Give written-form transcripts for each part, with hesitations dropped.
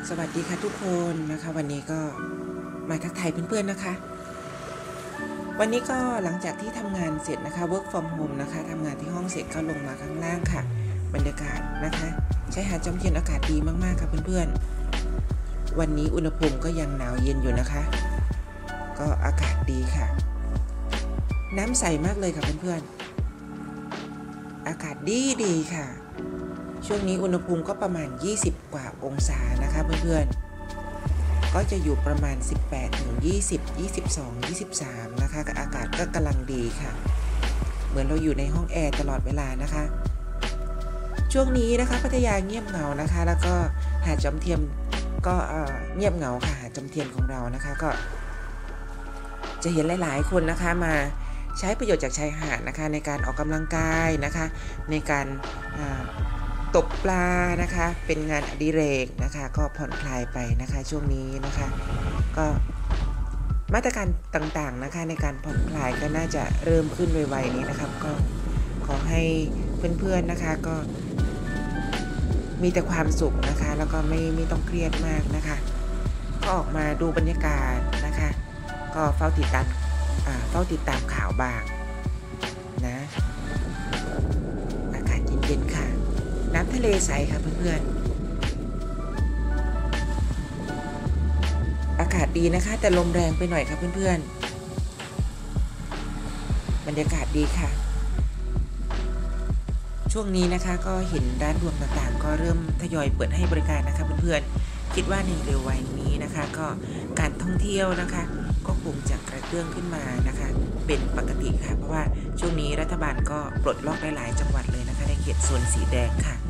สวัสดีค่ะทุกคนนะคะวันนี้ก็มาทักทายเพื่อนๆนะคะวันนี้ก็หลังจากที่ทำงานเสร็จนะคะ work from home นะคะทำงานที่ห้องเสร็จก็ลงมาข้างล่างค่ะบรรยากาศนะคะชายหาดจอมเทียนอากาศดีมากๆค่ะเพื่อนๆวันนี้อุณหภูมิก็ยังหนาวเย็นอยู่นะคะก็อากาศดีค่ะน้ำใสมากเลยค่ะเพื่อนๆอากาศดีค่ะช่วงนี้อุณหภูมิก็ประมาณ20กว่าองศานะคะเพื่อนๆก็จะอยู่ประมาณ18ถึง20 22 23นะคะอากาศก็กำลังดีค่ะเหมือนเราอยู่ในห้องแอร์ตลอดเวลานะคะช่วงนี้นะคะพัทยาเงียบเหงานะคะแล้วก็หาดจอมเทียนก็เงียบเหงาค่ะหาดจอมเทียนของเรานะคะก็จะเห็นหลายๆคนนะคะมาใช้ประโยชน์จากชายหาดนะคะในการออกกำลังกายนะคะในการตกปลานะคะเป็นงานอดิเรกนะคะก็ผ่อนคลายไปนะคะช่วงนี้นะคะก็มาตรการต่างๆนะคะในการผ่อนคลายก็น่าจะเริ่มขึ้นไวๆนี้นะครับก็ขอให้เพื่อนๆนะคะก็มีแต่ความสุขนะคะแล้วก็ไม่ต้องเครียดมากนะคะก็ออกมาดูบรรยากาศนะคะก็เฝ้าติดตามข่าวบ้างนะอากาศเย็นๆค่ะน้ำทะเลใสค่ะเพื่อนๆอากาศดีนะคะแต่ลมแรงไปหน่อยค่ะเพื่อนๆบรรยากาศดีค่ะช่วงนี้นะคะก็เห็นร้านรวมต่างๆก็เริ่มทยอยเปิดให้บริการนะคะเพื่อนๆคิดว่าในเร็ววันนี้นะคะก็การท่องเที่ยวนะคะก็คงจะกระเตื้องขึ้นมานะคะเป็นปกติค่ะเพราะว่าช่วงนี้รัฐบาลก็ปลดล็อกหลายๆจังหวัดเลยนะคะในเขตโซนสีแดงค่ะ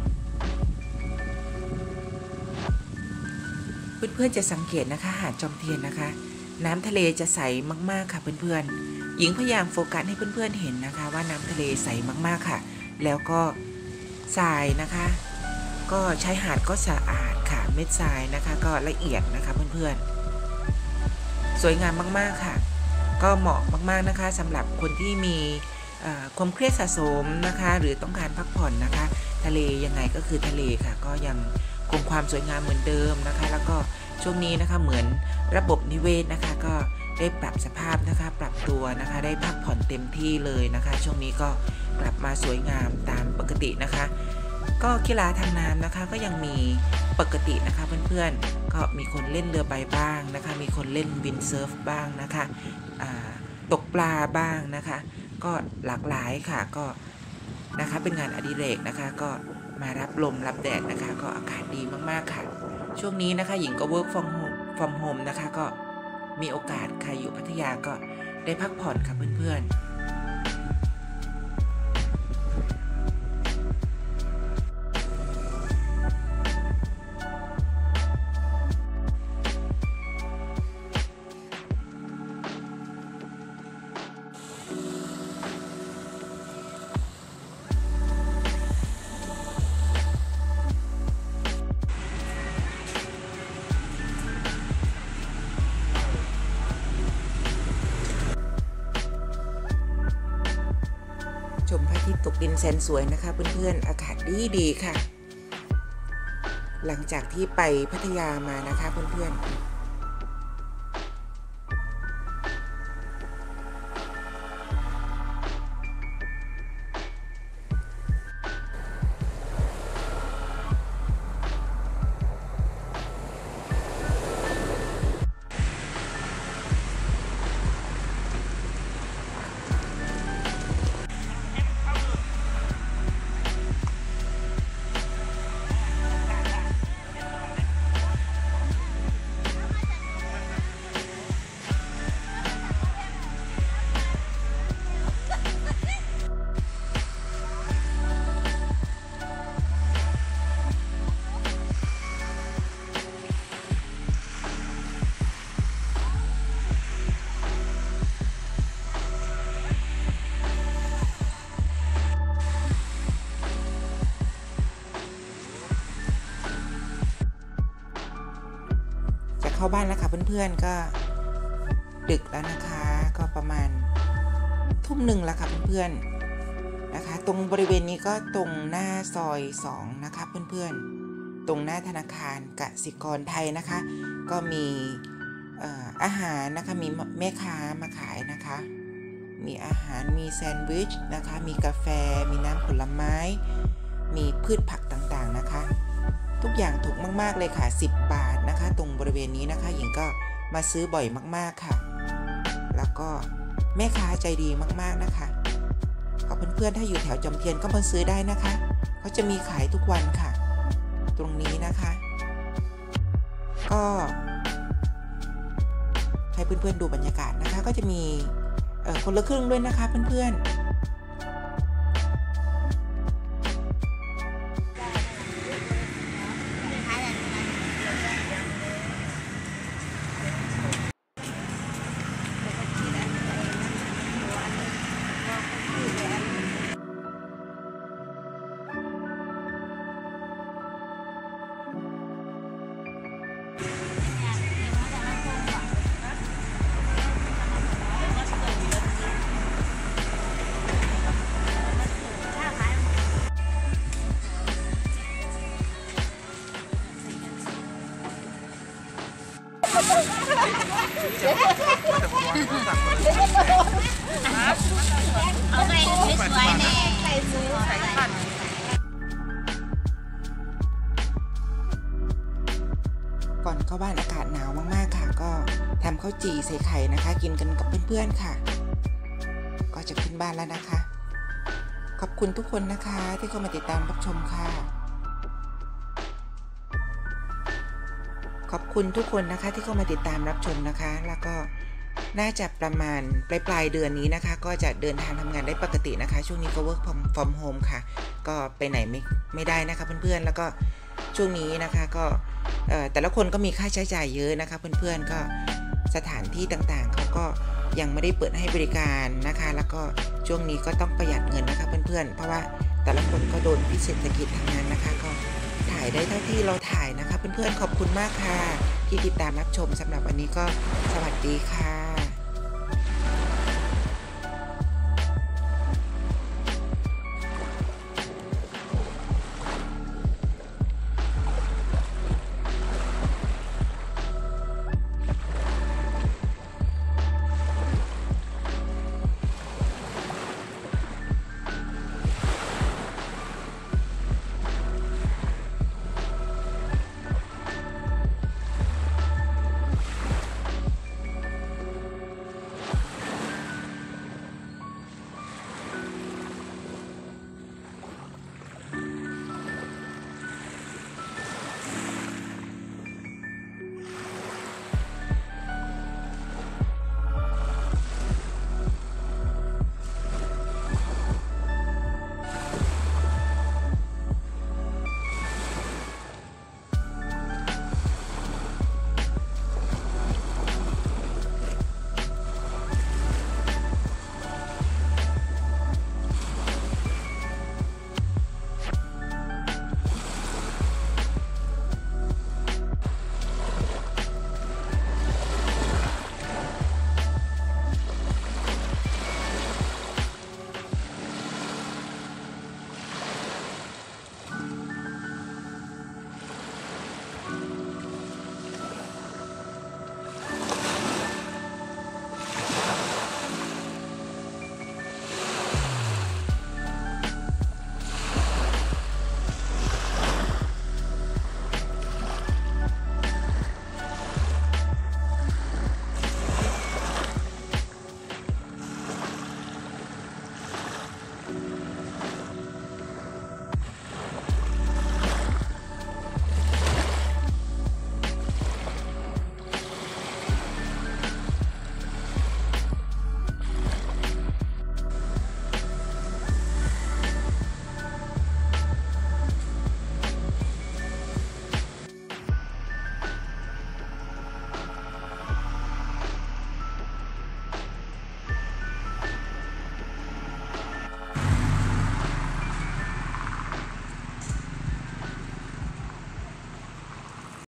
เพื่อนๆจะสังเกตนะคะหาดจอมเทียนนะคะน้ำทะเลจะใสมากๆค่ะเพื่อนๆหญิงพยายามโฟกัสให้เพื่อนๆเห็นนะคะว่าน้ำทะเลใสมากๆค่ะแล้วก็ทรายนะคะก็ชายหาดก็สะอาดค่ะเม็ดทรายนะคะก็ละเอียดนะคะเพื่อนๆสวยงามมากๆค่ะก็เหมาะมากๆนะคะสำหรับคนที่มีความเครียดสะสมนะคะหรือต้องการพักผ่อนนะคะทะเลยังไงก็คือทะเลค่ะก็ยังคงความสวยงามเหมือนเดิมนะคะแล้วก็ช่วงนี้นะคะเหมือนระบบนิเวศนะคะก็ได้ปรับสภาพนะคะปรับตัวนะคะได้พักผ่อนเต็มที่เลยนะคะช่วงนี้ก็กลับมาสวยงามตามปกตินะคะก็กีฬาทางน้ำนะคะก็ยังมีปกตินะคะเพื่อนๆก็มีคนเล่นเรือใบบ้างนะคะมีคนเล่นวินเซิร์ฟบ้างนะคะตกปลาบ้างนะคะก็หลากหลายค่ะก็นะคะเป็นงานอดิเรกนะคะก็มารับลมรับแดดนะคะก็อากาศดีมากๆค่ะช่วงนี้นะคะหญิงก็ work from home นะคะก็มีโอกาสใครอยู่พัทยาก็ได้พักผ่อนค่ะเพื่อนๆชมพระอาทิตย์ตกดินแสนสวยนะคะเพื่อนๆอากาศดีค่ะหลังจากที่ไปพัทยามานะคะเพื่อนๆเข้าบ้านแล้วค่ะเพื่อนๆก็ดึกแล้วนะคะก็ประมาณทุ่มหนึ่งแล้วค่ะเพื่อนๆนะคะตรงบริเวณนี้ก็ตรงหน้าซอย2นะคะเพื่อนๆตรงหน้าธนาคารกสิกรไทยนะคะก็มีอาหารนะคะมีแม่ค้ามาขายนะคะมีอาหารมีแซนด์วิชนะคะมีกาแฟมีน้ำผลไม้มีพืชผักต่างๆนะคะทุกอย่างถูกมากๆเลยค่ะ10 บาทนะคะตรงบริเวณนี้นะคะหญิงก็มาซื้อบ่อยมากๆค่ะแล้วก็แม่ค้าใจดีมากๆนะคะก็เพื่อนๆถ้าอยู่แถวจอมเทียนก็มาซื้อได้นะคะเขาจะมีขายทุกวันค่ะตรงนี้นะคะก็ให้เพื่อนๆดูบรรยากาศนะคะก็จะมีคนละครึ่งด้วยนะคะเพื่อนๆเอาไปสวยๆแน่ใส่ซื้อใส่ขันก่อนเข้าบ้านอากาศหนาวมากๆค่ะก็ทำข้าวจี่ใส่ไข่นะคะกินกันกับเพื่อนๆค่ะก็จะขึ้นบ้านแล้วนะคะขอบคุณทุกคนนะคะที่เข้ามาติดตามรับชมค่ะขอบคุณทุกคนนะคะที่เข้ามาติดตามรับชมนะคะแล้วก็น่าจะประมาณปลายเดือนนี้นะคะก็จะเดินทางทำงานได้ปกตินะคะช่วงนี้ก็ work from home ค่ะก็ไปไหนไม่ได้นะคะเพื่อนๆแล้วก็ช่วงนี้นะคะก็แต่ละคนก็มีค่าใช้จ่ายเยอะนะคะเพื่อนๆก็สถานที่ต่างๆเขาก็ยังไม่ได้เปิดให้บริการนะคะแล้วก็ช่วงนี้ก็ต้องประหยัดเงินนะคะเพื่อนๆเพราะว่าแต่ละคนก็โดนพิษเศรษฐกิจทางนั้นนะคะก็ถ่ายได้เท่าที่เราถ่ายนะคะเพื่อนๆขอบคุณมากค่ะที่ติดตามรับชมสำหรับวันนี้ก็สวัสดีค่ะ